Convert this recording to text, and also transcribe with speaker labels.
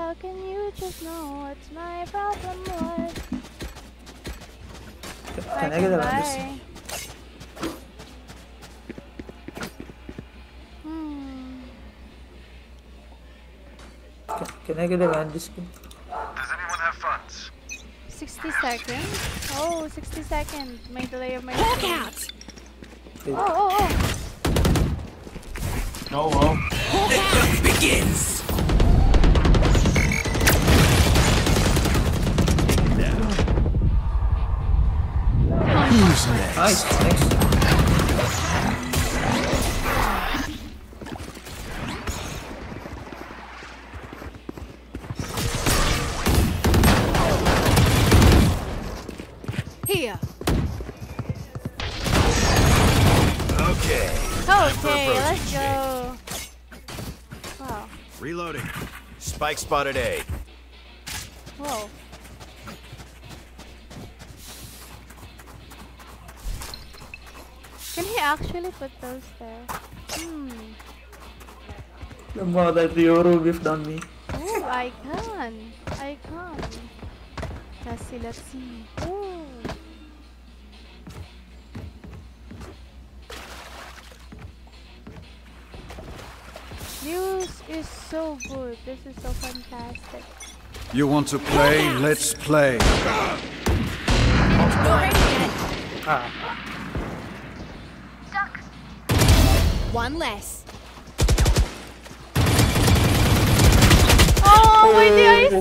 Speaker 1: How can you just know what's my problem was?
Speaker 2: Can I get around this? Can I get around this?
Speaker 3: Does anyone have funds?
Speaker 1: 60 seconds? Oh, 60 seconds. My delay of my
Speaker 4: Walk out!
Speaker 1: Oh.
Speaker 5: Oh.
Speaker 4: The hunt begins!
Speaker 5: Who's next?
Speaker 2: Nice.
Speaker 4: Here.
Speaker 3: Okay.
Speaker 1: Okay, let's go. Wow.
Speaker 3: Reloading. Spike spotted A.
Speaker 1: Whoa. Can he actually put those there?
Speaker 2: The more that Euro whiffed on me.
Speaker 1: Ooh, I can. Let's see. Ooh. News is so good. This is so fantastic.
Speaker 5: You want to play? Let's play.
Speaker 4: One less.
Speaker 1: Oh, why did I